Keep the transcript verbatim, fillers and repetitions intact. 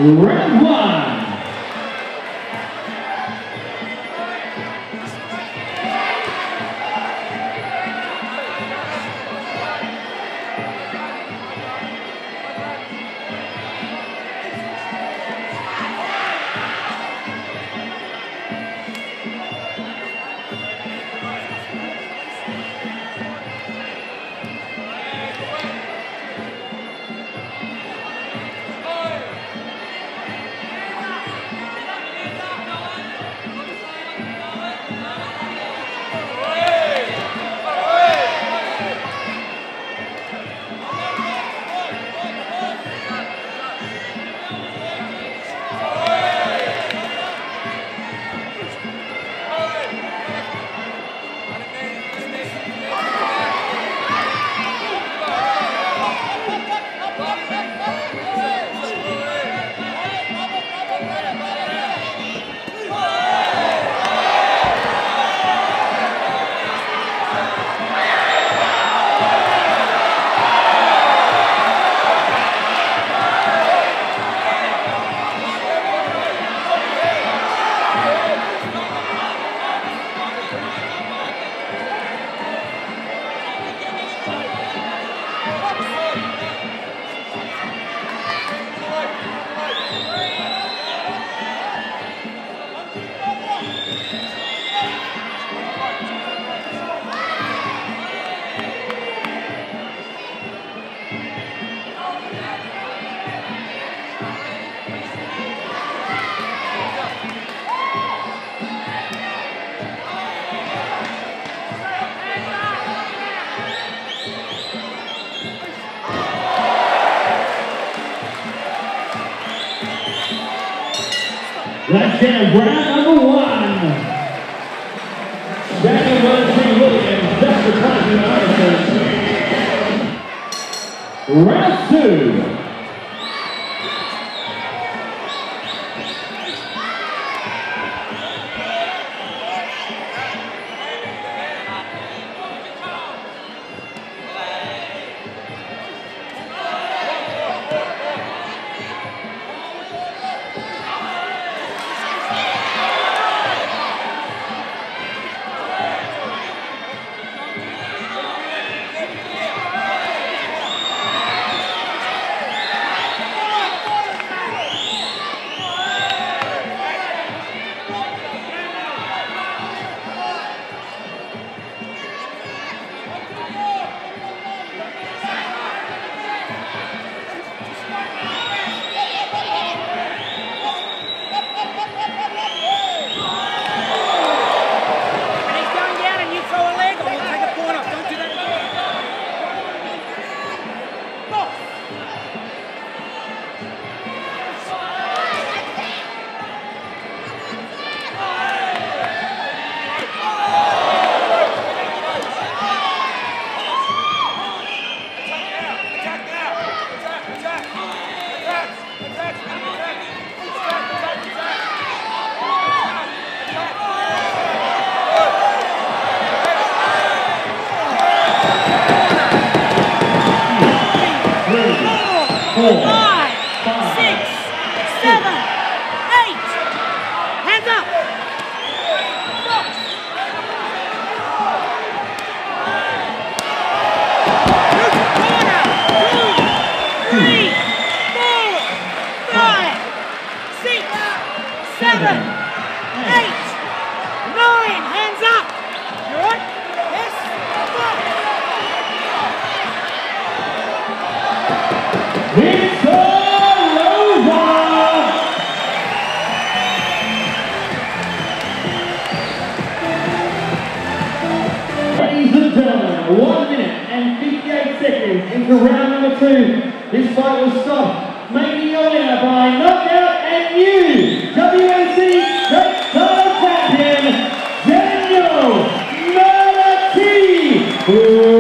Round one. Let's get round number one. Daniel Wesley Williams, that's the President Arthur. Round two. Four, five, six, seven, eight. Hands up. Two, three, four, five, six, seven, eight, nine. Hands up. You all right? Yes. It's all over! Ladies and gentlemen, one minute and fifty-eight seconds into round number two. This fight will stop, making your winner by knockout and new W N C State Title Champion, Daniel Melati.